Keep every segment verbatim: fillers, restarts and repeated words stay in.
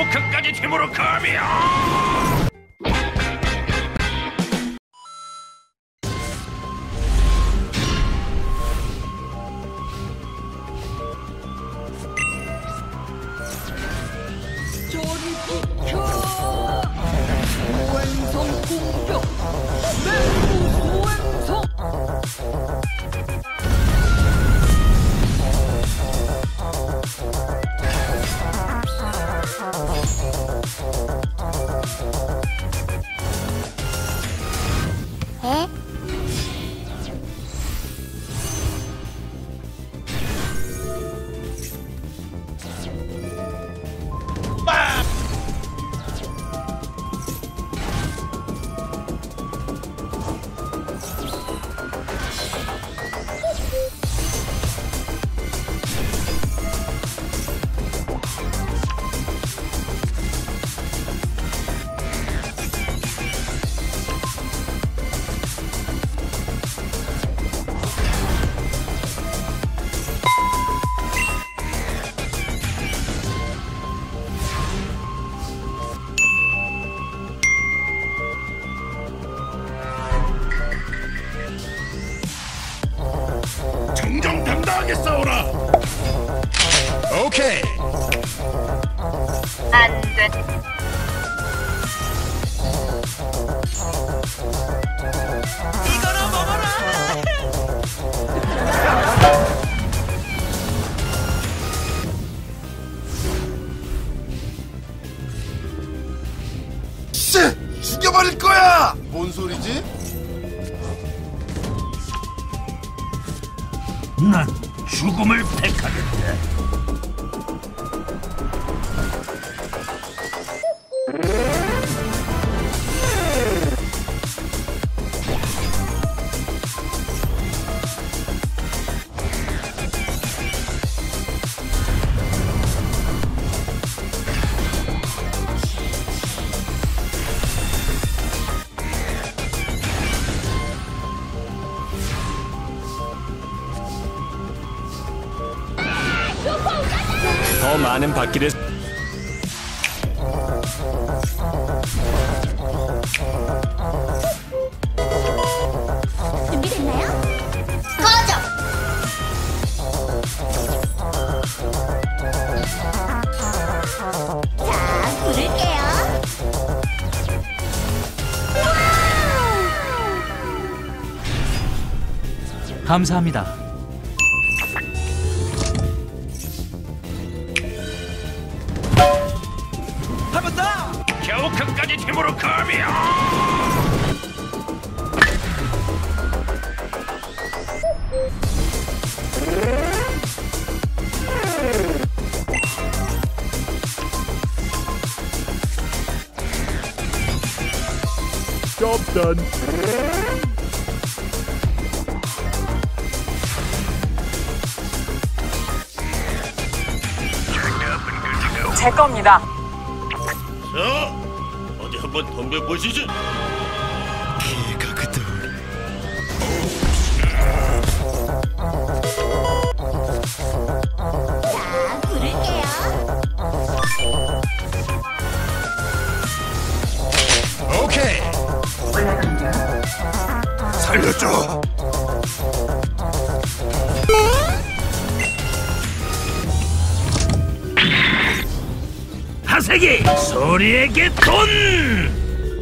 겨우 그까지 팀으로 감이야. 저리 비켜! 소행성 공격! 맹구 소행성! 에? 정정당당하게 싸워라. 오케이. 안 돼. 이거나 먹어라! 씨! 죽여버릴 거야! 뭔 소리지? 난 죽음을 택하겠다. 더 많은 바퀴를 준비됐나요? 꺼져! 자, 부를게요. 감사합니다. 한번 더! 겨우 그까지 팀으로 감이야. Job done. 제 겁니다. 자, 어디 한번 덤벼보시죠. 개가 그들. 자, 부를게요. 오케이. 살려줘. 하세기 소리에게 돈.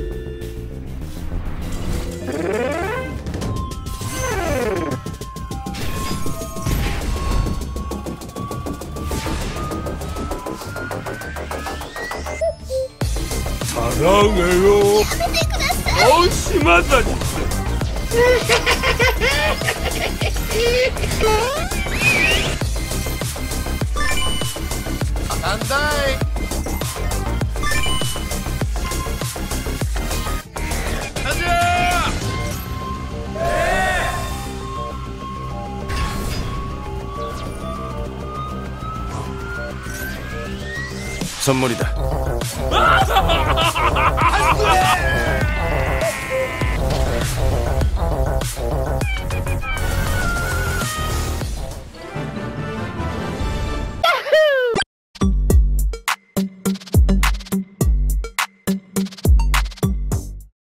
사랑해요. 어우 심하다 진짜. 간다이. 가자. 선물이다. 안돼.